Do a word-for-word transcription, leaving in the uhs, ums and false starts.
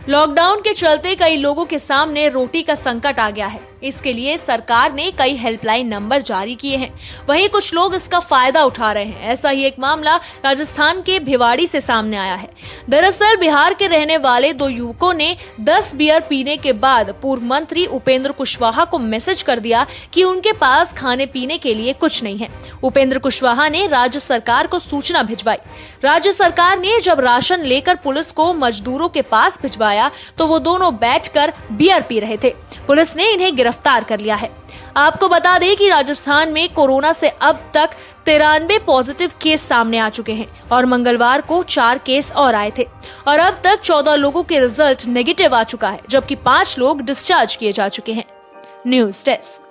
Lockdown के चलते कई लोगों के सामने रोटी का संकट आ गया है। इसके लिए सरकार ने कई हेल्पलाइन नंबर जारी किए हैं। वहीं कुछ लोग इसका फायदा उठा रहे हैं। ऐसा ही एक मामला राजस्थान के भिवाड़ी से सामने आया है। दरअसल बिहार के रहने वाले दो युवकों ने दस बियर पीने के बाद पूर्व मंत्री उपेंद्र कुशवाहा को मैसेज कर दिया कि उनके पास खाने पीने के लिए कुछ नहीं है। उपेंद्र कुशवाहा ने राज्य सरकार को सूचना भिजवाई। राज्य सरकार ने जब राशन लेकर पुलिस को मजदूरों के पास भिजवाया तो वो दोनों बैठकर बियर पी रहे थे। पुलिस ने इन्हें गिरफ्तार कर लिया है। आपको बता दें कि राजस्थान में कोरोना से अब तक तिरानवे पॉजिटिव केस सामने आ चुके हैं और मंगलवार को चार केस और आए थे और अब तक चौदह लोगों के रिजल्ट नेगेटिव आ चुका है, जबकि पांच लोग डिस्चार्ज किए जा चुके हैं। News desk.